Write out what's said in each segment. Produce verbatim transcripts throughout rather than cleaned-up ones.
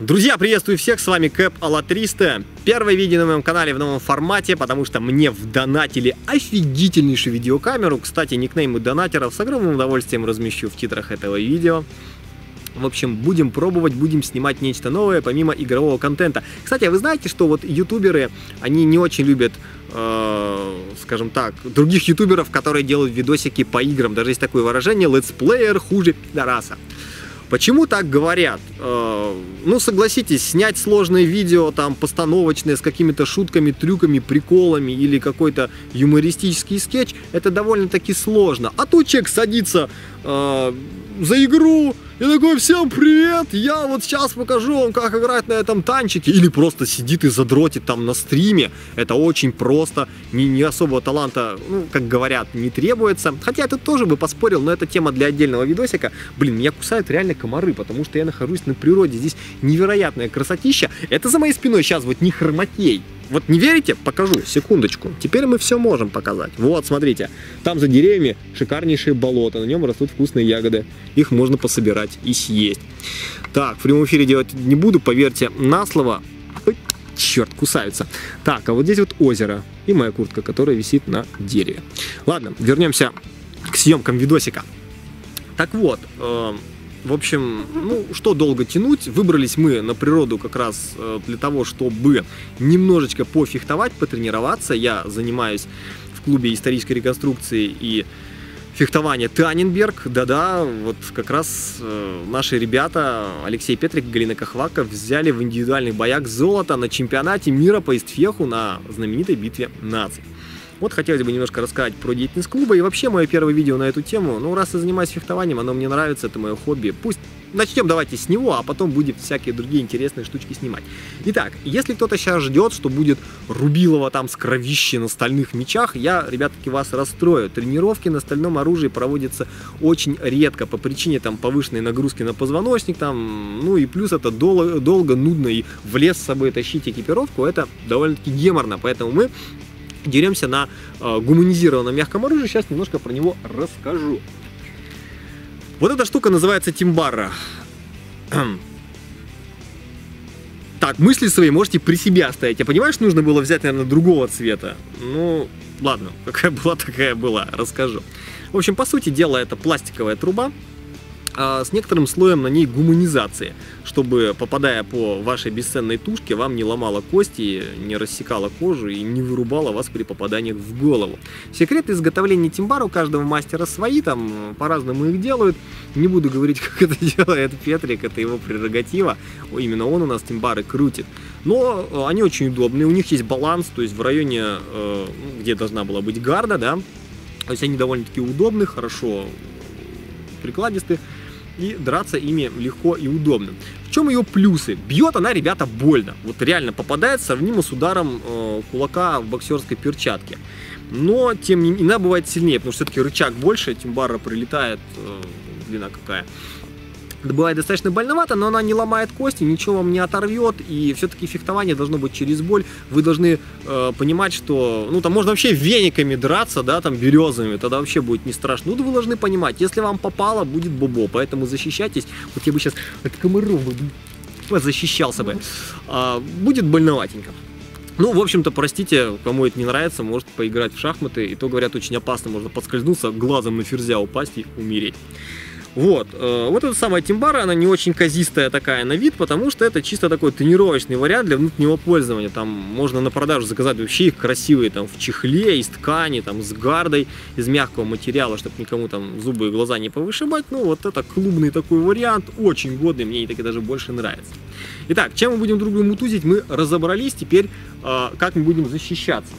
Друзья, приветствую всех, с вами Кэп Алатриста. Первое видео на моем канале в новом формате, потому что мне вдонатили офигительнейшую видеокамеру. Кстати, никнеймы донатеров с огромным удовольствием размещу в титрах этого видео. В общем, будем пробовать, будем снимать нечто новое, помимо игрового контента. Кстати, а вы знаете, что вот ютуберы, они не очень любят, э, скажем так, других ютуберов, которые делают видосики по играм. Даже есть такое выражение: летсплеер хуже пидораса. Почему так говорят? Э, ну, согласитесь, снять сложное видео, там, постановочное, с какими-то шутками, трюками, приколами или какой-то юмористический скетч, это довольно-таки сложно. А тут человек садится э, за игру и такой: всем привет, я вот сейчас покажу вам, как играть на этом танчике. Или просто сидит и задротит там на стриме. Это очень просто, не, не особого таланта, ну, как говорят, не требуется. Хотя я тут тоже бы поспорил, но это тема для отдельного видосика. Блин, меня кусают реально комары, потому что я нахожусь на природе. Здесь невероятная красотища. Это за моей спиной сейчас вот не хромакей. Вот не верите? Покажу, секундочку. Теперь мы все можем показать. Вот, смотрите, там за деревьями шикарнейшее болото, на нем растут вкусные ягоды. Их можно пособирать и съесть. Так, в прямом эфире делать не буду, поверьте на слово. Ой, черт, кусаются. Так, а вот здесь вот озеро и моя куртка, которая висит на дереве. Ладно, вернемся к съемкам видосика. Так вот, э в общем, ну, что долго тянуть, выбрались мы на природу как раз для того, чтобы немножечко пофехтовать, потренироваться. Я занимаюсь в клубе исторической реконструкции и фехтования Таненберг. Да-да, вот как раз э, наши ребята Алексей Петрик и Галина Кахвака взяли в индивидуальных боях золото на чемпионате мира по истфеху на знаменитой битве наций. Вот хотелось бы немножко рассказать про деятельность клуба и вообще мое первое видео на эту тему. Ну, раз я занимаюсь фехтованием, оно мне нравится, это мое хобби. Пусть начнем давайте с него, а потом будем всякие другие интересные штучки снимать. Итак, если кто-то сейчас ждет, что будет Рубилова там с кровищей на стальных мечах, я, ребятки, вас расстрою. Тренировки на стальном оружии проводятся очень редко по причине там повышенной нагрузки на позвоночник, там, ну и плюс это долго, долго нудно, и в лес с собой тащить экипировку, это довольно-таки геморно, поэтому мы деремся на э, гуманизированном мягком оружии. Сейчас немножко про него расскажу. Вот эта штука называется тимбарра. Так, мысли свои можете при себе оставить. Я понимаю, что нужно было взять, наверное, другого цвета. Ну, ладно, какая была, такая была. Расскажу. В общем, по сути дела, это пластиковая труба с некоторым слоем на ней гуманизации, чтобы, попадая по вашей бесценной тушке, вам не ломало кости, не рассекало кожу и не вырубало вас при попаданиях в голову. Секреты изготовления тимбара у каждого мастера свои, там по-разному их делают. Не буду говорить, как это делает Петрик, это его прерогатива. Именно он у нас тимбары крутит. Но они очень удобные, у них есть баланс, то есть в районе, где должна была быть гарда, да, то есть они довольно-таки удобны, хорошо прикладисты, и драться ими легко и удобно. В чем ее плюсы? Бьет она, ребята, больно. Вот реально попадает сравнимо с ударом э, кулака в боксерской перчатке. Но, тем не менее, иногда бывает сильнее, потому что все-таки рычаг больше, тимбарра прилетает, э, длина какая. Бывает достаточно больновато, но она не ломает кости, ничего вам не оторвет, и все-таки фехтование должно быть через боль. Вы должны э, понимать, что, ну, там можно вообще вениками драться, да, там, березами, тогда вообще будет не страшно. Ну, да, вы должны понимать, если вам попало, будет бобо, поэтому защищайтесь. Вот я бы сейчас от комаров защищался бы. А, будет больноватенько. Ну, в общем-то, простите, кому это не нравится, может поиграть в шахматы, и то, говорят, очень опасно, можно подскользнуться, глазом на ферзя упасть и умереть. Вот, э, вот эта самая тимбара, она не очень казистая такая на вид, потому что это чисто такой тренировочный вариант для внутреннего пользования. Там можно на продажу заказать вообще их красивые, там, в чехле, из ткани, там, с гардой, из мягкого материала, чтобы никому там зубы и глаза не повышибать. Ну, вот это клубный такой вариант, очень годный, мне и таки даже больше нравится. Итак, чем мы будем друг друга мутузить, мы разобрались, теперь э, как мы будем защищаться.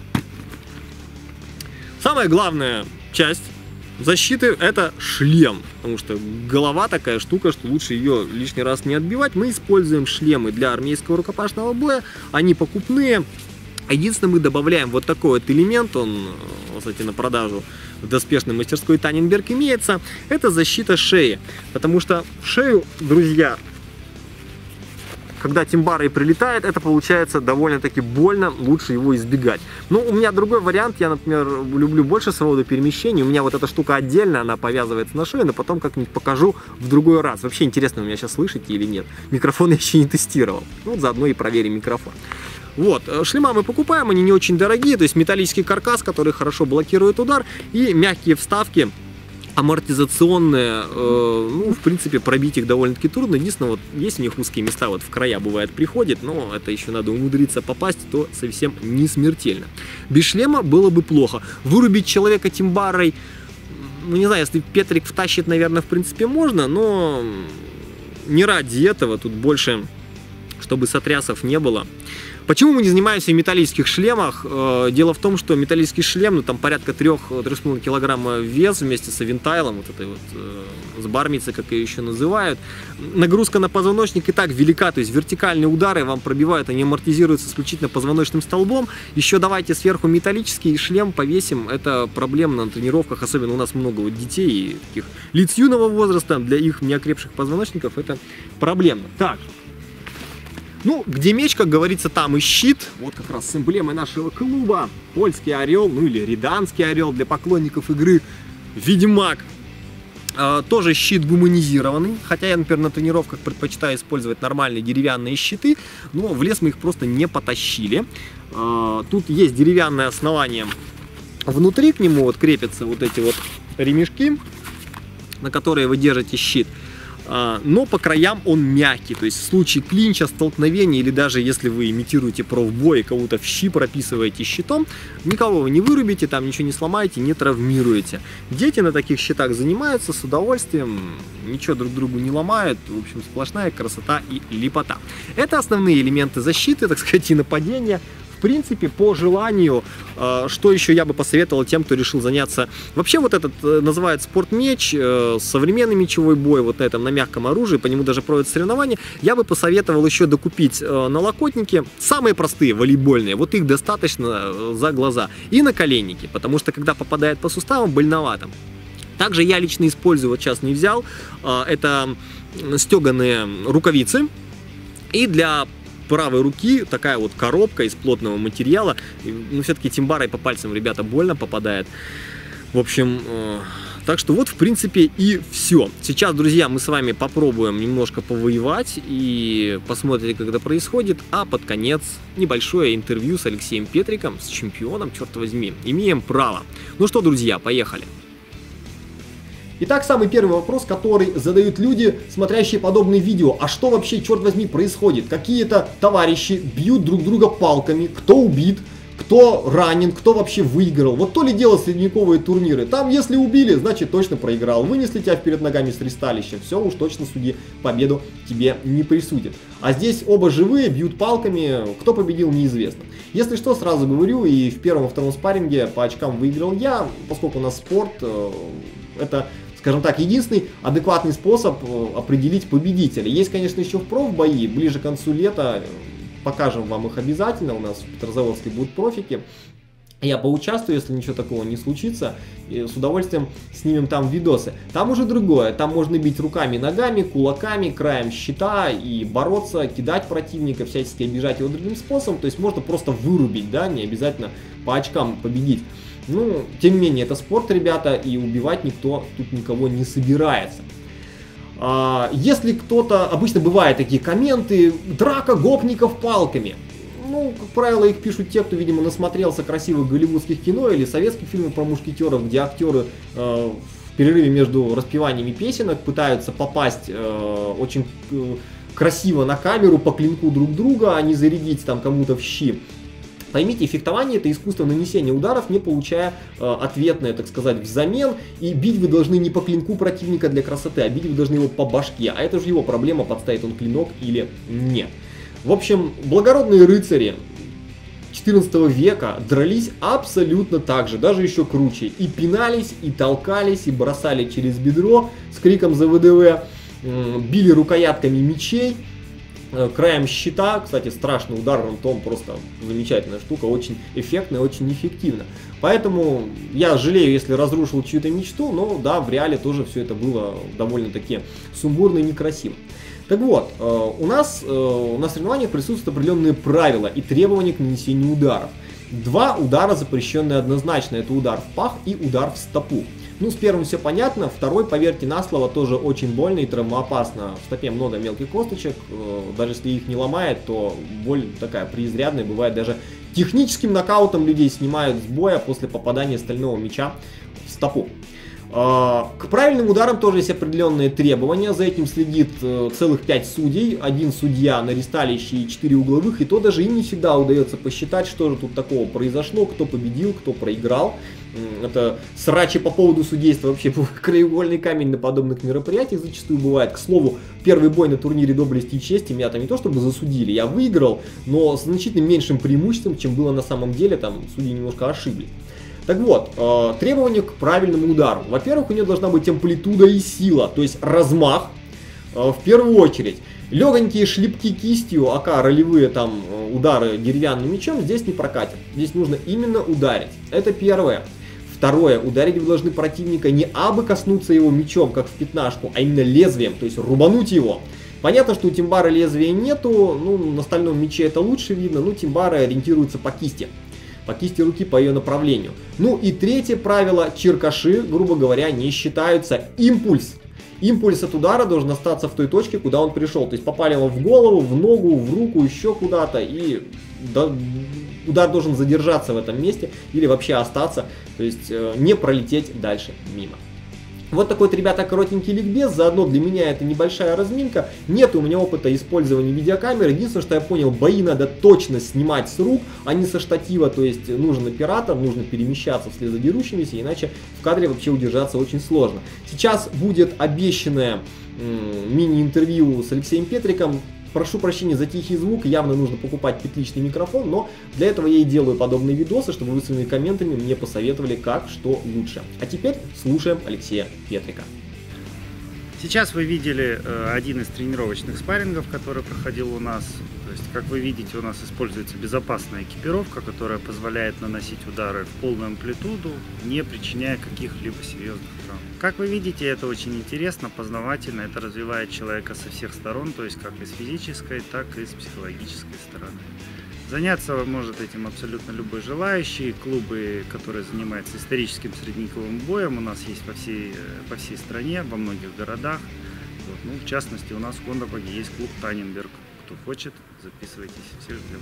Самая главная часть защиты — это шлем, потому что голова такая штука, что лучше ее лишний раз не отбивать. Мы используем шлемы для армейского рукопашного боя, они покупные. Единственное, мы добавляем вот такой вот элемент, он, кстати, на продажу в доспешной мастерской Таненберг имеется, это защита шеи, потому что шею, друзья, когда Тимбарой прилетает, это получается довольно-таки больно, лучше его избегать. Ну, у меня другой вариант, я, например, люблю больше свободу перемещения, у меня вот эта штука отдельно, она повязывается на шею, но потом как-нибудь покажу в другой раз. Вообще интересно, вы меня сейчас слышите или нет. Микрофон я еще не тестировал, ну, заодно и проверим микрофон. Вот, шлема мы покупаем, они не очень дорогие, то есть металлический каркас, который хорошо блокирует удар, и мягкие вставки, амортизационные, э, ну, в принципе, пробить их довольно-таки трудно. Единственное, вот есть у них узкие места, вот в края бывает приходит, но это еще надо умудриться попасть, то совсем не смертельно. Без шлема было бы плохо. Вырубить человека Тимбарой, ну, не знаю, если Петрик втащит, наверное, в принципе, можно, но не ради этого, тут больше, чтобы сотрясов не было. Почему мы не занимаемся в металлических шлемах? Дело в том, что металлический шлем, ну там порядка трёх-трёх с половиной килограмма вес вместе с авентайлом, вот этой вот, с бармицей, как ее еще называют. Нагрузка на позвоночник и так велика, то есть вертикальные удары вам пробивают, они амортизируются исключительно позвоночным столбом. Еще давайте сверху металлический шлем повесим, это проблема на тренировках, особенно у нас много вот детей и таких лиц юного возраста, для их неокрепших позвоночников это проблемно. Так. Ну, где меч, как говорится, там и щит. Вот как раз с эмблемой нашего клуба. Польский орел, ну или Рязанский орел для поклонников игры Ведьмак. А, тоже щит гуманизированный. Хотя я, например, на тренировках предпочитаю использовать нормальные деревянные щиты. Но в лес мы их просто не потащили. А, тут есть деревянное основание. Внутри к нему вот крепятся вот эти вот ремешки, на которые вы держите щит. Но по краям он мягкий, то есть в случае клинча, столкновения или даже если вы имитируете профбой и кого-то в щи прописываете щитом, никого вы не вырубите, там ничего не сломаете, не травмируете. Дети на таких щитах занимаются с удовольствием, ничего друг другу не ломают, в общем, сплошная красота и лепота. Это основные элементы защиты, так сказать, и нападения. В принципе, по желанию, что еще я бы посоветовал тем, кто решил заняться. Вообще вот этот называют спортмеч, современный мечевой бой, вот на этом, на мягком оружии, по нему даже проводят соревнования. Я бы посоветовал еще докупить налокотники, самые простые, волейбольные, вот их достаточно за глаза. И наколенники, потому что когда попадает по суставам, больновато. Также я лично использую, вот сейчас не взял, это стеганые рукавицы. И для правой руки такая вот коробка из плотного материала. Ну, все-таки Тимбарой по пальцам, ребята, больно попадает. В общем, э, так что вот, в принципе, и все. Сейчас, друзья, мы с вами попробуем немножко повоевать и посмотрите, как это происходит. А под конец небольшое интервью с Алексеем Петриком, с чемпионом, черт возьми. Имеем право. Ну что, друзья, поехали. Итак, самый первый вопрос, который задают люди, смотрящие подобные видео. А что вообще, черт возьми, происходит? Какие-то товарищи бьют друг друга палками. Кто убит, кто ранен, кто вообще выиграл. Вот то ли дело средневековые турниры. Там, если убили, значит точно проиграл. Вынесли тебя вперед ногами с ристалища. Все, уж точно судьи победу тебе не присудят. А здесь оба живые, бьют палками. Кто победил, неизвестно. Если что, сразу говорю, и в первом и втором спарринге по очкам выиграл я, поскольку у нас спорт, это, скажем так, единственный адекватный способ определить победителя. Есть, конечно, еще в профбои, ближе к концу лета покажем вам их обязательно, у нас в Петрозаводске будут профики. Я поучаствую, если ничего такого не случится, и с удовольствием снимем там видосы. Там уже другое, там можно бить руками, ногами, кулаками, краем щита и бороться, кидать противника, всячески обижать его другим способом. То есть можно просто вырубить, да, не обязательно по очкам победить. Ну, тем не менее, это спорт, ребята, и убивать никто тут никого не собирается. Если кто-то, обычно бывают такие комменты, драка гопников палками. Ну, как правило, их пишут те, кто, видимо, насмотрелся красивых голливудских кино или советских фильмов про мушкетеров, где актеры э, в перерыве между распеваниями песенок пытаются попасть э, очень э, красиво на камеру по клинку друг друга, а не зарядить там кому-то в щи. Поймите, фехтование — это искусство нанесения ударов, не получая э, ответное, так сказать, взамен. И бить вы должны не по клинку противника для красоты, а бить вы должны его по башке. А это же его проблема, подставит он клинок или нет. В общем, благородные рыцари четырнадцатого века дрались абсолютно так же, даже еще круче. И пинались, и толкались, и бросали через бедро с криком за вэ дэ вэ, э, били рукоятками мечей. Краем щита, кстати, страшный удар рантом, просто замечательная штука, очень эффектная, очень эффективно. Поэтому я жалею, если разрушил чью-то мечту, но да, в реале тоже все это было довольно-таки сумбурно и некрасиво. Так вот, у нас на соревнованиях присутствуют определенные правила и требования к нанесению ударов. Два удара запрещенные однозначно, это удар в пах и удар в стопу. Ну, с первым все понятно, второй, поверьте на слово, тоже очень больно и травмоопасно. В стопе много мелких косточек, даже если их не ломает, то боль такая преизрядная, бывает даже техническим нокаутом людей снимают с боя после попадания стального мяча в стопу. К правильным ударам тоже есть определенные требования, за этим следит целых пять судей, один судья на ресталище и четыре угловых, и то даже им не всегда удается посчитать, что же тут такого произошло, кто победил, кто проиграл. Это срачи по поводу судейства, вообще краеугольный камень на подобных мероприятиях зачастую бывает. К слову, первый бой на турнире доблести и чести меня там не то чтобы засудили, я выиграл, но с значительно меньшим преимуществом, чем было на самом деле, там судьи немножко ошиблись. Так вот, э, требования к правильному удару. Во-первых, у нее должна быть амплитуда и сила, то есть размах, э, в первую очередь. Легонькие шлепки кистью, ака ролевые там удары деревянным мечом здесь не прокатят. Здесь нужно именно ударить. Это первое. Второе, ударить вы должны противника не абы коснуться его мечом, как в пятнашку, а именно лезвием, то есть рубануть его. Понятно, что у Тимбара лезвия нету, ну, на стальном мече это лучше видно, но Тимбары ориентируются по кисти. По кисти руки, по ее направлению. Ну и третье правило, черкаши, грубо говоря, не считаются. Импульс. Импульс от удара должен остаться в той точке, куда он пришел. То есть попали ему в голову, в ногу, в руку, еще куда-то. И удар должен задержаться в этом месте или вообще остаться. То есть не пролететь дальше мимо. Вот такой вот, ребята, коротенький ликбез. Заодно для меня это небольшая разминка. Нет у меня опыта использования видеокамеры. Единственное, что я понял, бои надо точно снимать с рук, а не со штатива. То есть нужен оператор, нужно перемещаться вслед за дерущимися, иначе в кадре вообще удержаться очень сложно. Сейчас будет обещанное мини-интервью с Алексеем Петриком. Прошу прощения за тихий звук, явно нужно покупать петличный микрофон, но для этого я и делаю подобные видосы, чтобы вы своими комментами мне посоветовали, как, что лучше. А теперь слушаем Алексея Петрика. Сейчас вы видели э, один из тренировочных спаррингов, который проходил у нас. То есть, как вы видите, у нас используется безопасная экипировка, которая позволяет наносить удары в полную амплитуду, не причиняя каких-либо серьезных травм. Как вы видите, это очень интересно, познавательно, это развивает человека со всех сторон, то есть как и с физической, так и с психологической стороны. Заняться может этим абсолютно любой желающий. Клубы, которые занимаются историческим средневековым боем, у нас есть по всей, по всей стране, во многих городах. Вот. Ну, в частности, у нас в Кондопоге есть клуб Таненберг. Кто хочет, записывайтесь, все ждем.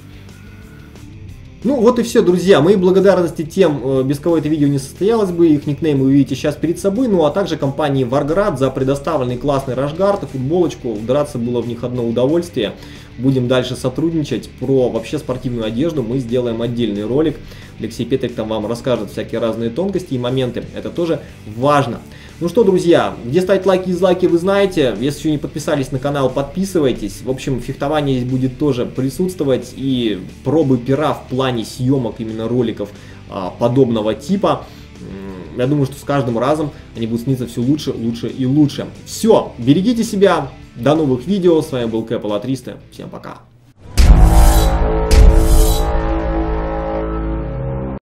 Ну вот и все, друзья. Мои благодарности тем, без кого это видео не состоялось бы. Их никнеймы вы видите сейчас перед собой. Ну а также компании Wargrad за предоставленный классный рашгард и футболочку. Драться было в них одно удовольствие. Будем дальше сотрудничать. Про вообще спортивную одежду мы сделаем отдельный ролик. Алексей Петрик там вам расскажет всякие разные тонкости и моменты. Это тоже важно. Ну что, друзья, где ставить лайки и дизлайки, вы знаете. Если еще не подписались на канал, подписывайтесь. В общем, фехтование здесь будет тоже присутствовать. И пробы пера в плане съемок именно роликов а, подобного типа. Я думаю, что с каждым разом они будут сниться все лучше, лучше и лучше. Все, берегите себя. До новых видео. С вами был Кэп а ла триста. Всем пока.